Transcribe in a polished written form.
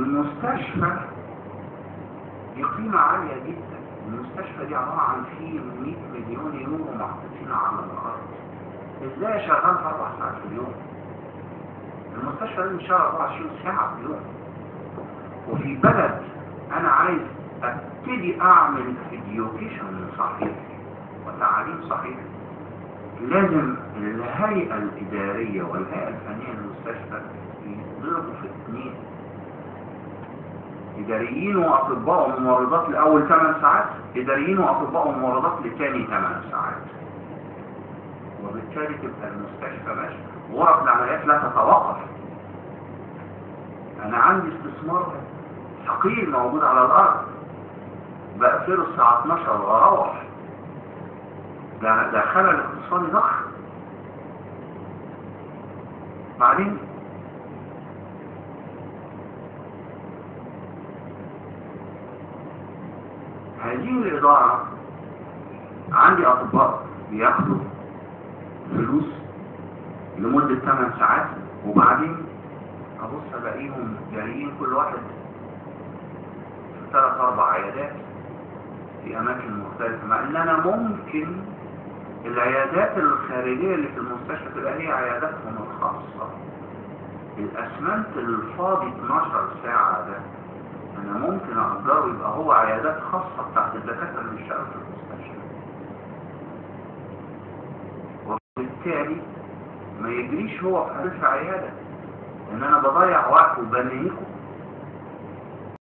المستشفى دي قيمة عالية جدا. المستشفى دي عبارة عن فيه 100 مليون يورو محطوطين على الأرض. ازاي شغال 4 ساعات في اليوم؟ المستشفى لازم تشتغل 24 ساعة في اليوم. وفي بلد أنا عايز ابتدي أعمل إديوكيشن صحيح وتعليم صحيح، لازم الهيئة الإدارية والهيئة الفنية للمستشفى يضربوا في 2. إداريين وأطباء وممرضات لأول 8 ساعات، إداريين وأطباء وممرضات لتاني 8 ساعات، وبالتالي تبقى المستشفى ماشي. غرف العمليات لا تتوقف. أنا عندي استثمار ثقيل موجود على الأرض، بقفله الساعة 12 وأروح. ده خلل اقتصادي ضخم. بعدين هذه الإدارة عندي أطباء بياخدوا فلوس لمدة 8 ساعات، وبعدين أبص ألاقيهم جاريين كل واحد في 3-4 عيادات في أماكن مختلفة، مع إن أنا ممكن العيادات الخارجية اللي في المستشفى تبقى هي عياداتهم الخاصة. الأسمنت الفاضي 12 ساعة ده أنا ممكن أقدره يبقى هو عيادات خاصة بتاعت الدكاترة اللي بيشتغلوا في المستشفى، وبالتالي ما يجريش هو في ألف عيادة، إن أنا بضيع وقت وبنهيكم